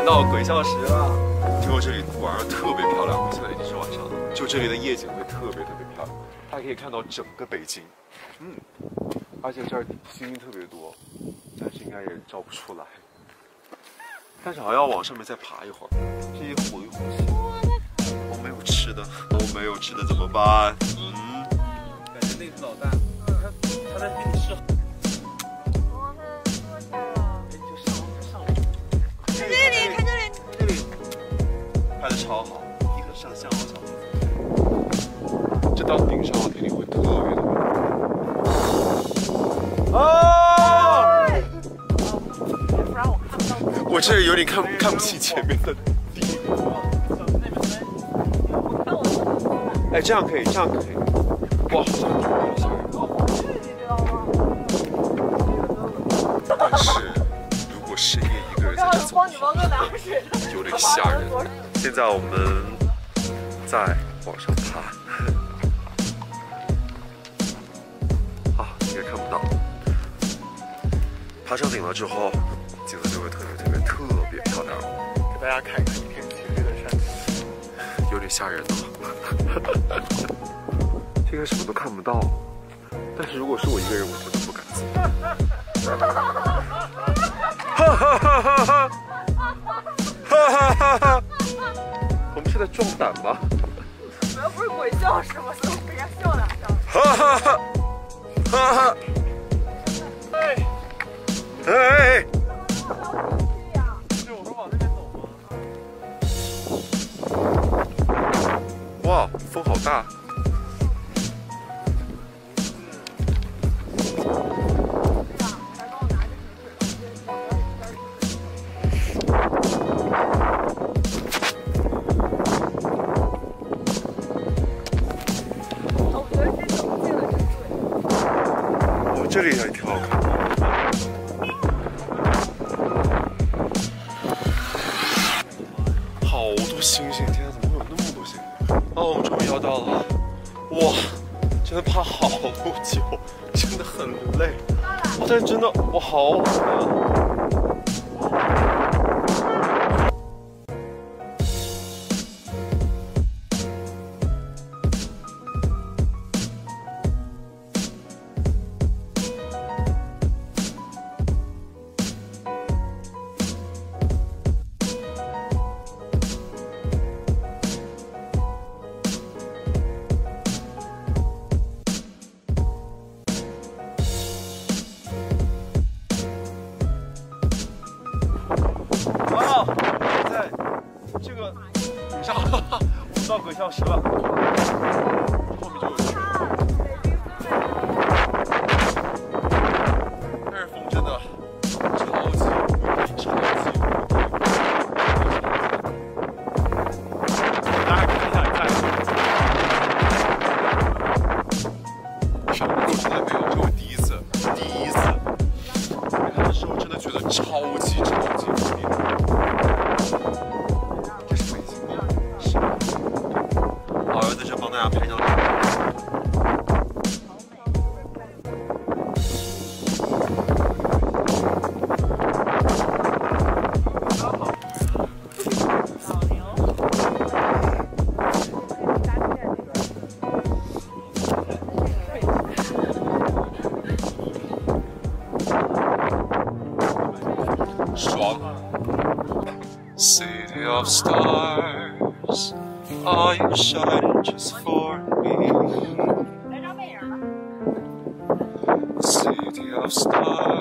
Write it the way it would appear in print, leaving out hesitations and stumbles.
看到鬼笑石了。听说这里晚上特别漂亮，现在已经是晚上了，就这里的夜景会特别漂亮，它可以看到整个北京。而且这儿星星特别多，但是应该也照不出来。但是还要往上面再爬一会儿，这些回呼吸。我没有吃的，怎么办？ 感觉那只老大，他在跟你示好。 看这里， 拍的超好，一个上相好像。这到顶上肯定会特别啊！我这有点看不起前面的地。哎，这样可以。哇，好像有点吓人。但是如果深夜一个人在这走，有点吓人。现在我们在往上爬，应该看不到。爬上顶了之后，景色就会特别漂亮。给大家看一看一片青绿的山，有点吓人哦。这个什么都看不到，但是如果是我一个人，我真的不敢走。我们是在壮胆吗？ 我又不是鬼笑石，我是给人家笑两下。 哎！ 是我们往那边走哇， 吗？ 风好大！这里还挺好看的。好多星星，天啊，怎么会有那么多星星？我们终于要到了，哇，真的爬好久，真的很累，但是真的我好冷啊。这个顶上，我们到鬼笑石了，后面就有去。但是风真的超级大家可以看一下，上面从来没有，这是第一次。看的时候真的觉得超级无敌。好，在这帮大家拍张照。爽。City of stars, are you shining just for me? City of stars.